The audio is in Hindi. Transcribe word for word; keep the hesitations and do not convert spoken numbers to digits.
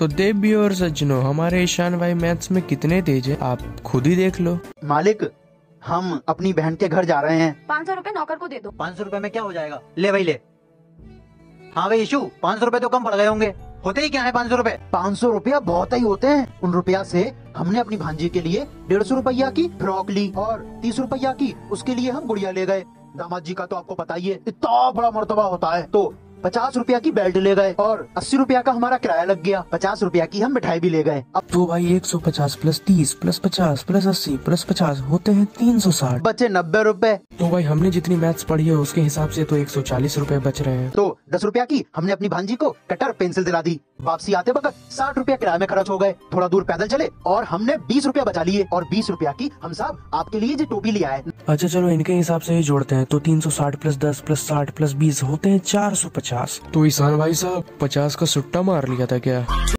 तो देवी और सज्जनों, हमारे ईशान भाई मैथ्स में कितने तेज है आप खुद ही देख लो। मालिक, हम अपनी बहन के घर जा रहे हैं। पाँच सौ रूपए नौकर को दे दो। पाँच सौ रूपए में क्या हो जाएगा? ले भाई ले। हाँ भाई इशू, पाँच सौ रूपए तो कम पड़ गए होंगे। होते ही क्या है पाँच सौ रूपए? पाँच सौ रूपया बहुत ही होते हैं। उन रुपया से हमने अपनी भांजी के लिए डेढ़ सौ रुपया की फ्रॉक ली और तीस रुपया की उसके लिए हम गुड़िया ले गए। दामाद जी का तो आपको पता ही है, इतना बड़ा मर्तबा होता है। तो पचास रुपया की बेल्ट ले गए और अस्सी रुपया का हमारा किराया लग गया। पचास रुपया की हम मिठाई भी ले गए। अब तो भाई एक सौ पचास प्लस तीस प्लस पचास प्लस अस्सी प्लस पचास होते हैं तीन सौ साठ। बचे नब्बे रुपए। तो भाई हमने जितनी मैथ्स पढ़ी है उसके हिसाब से तो एक सौ चालीस रूपए बच रहे हैं। तो दस रुपया की हमने अपनी भांजी को कटर पेंसिल दिला दी। वापसी आते वक्त साठ रुपया किराए में खर्च हो गए। थोड़ा दूर पैदल चले और हमने बीस रुपया बचा लिए और बीस रुपया की हम साहब आपके लिए जो टोपी लिया है। अच्छा चलो इनके हिसाब से ही जोड़ते हैं। तो तीन सौ साठ प्लस दस प्लस साठ प्लस बीस होते हैं चार सौ पचास। तो ईशान भाई साहब पचास का सुट्टा मार लिया था क्या?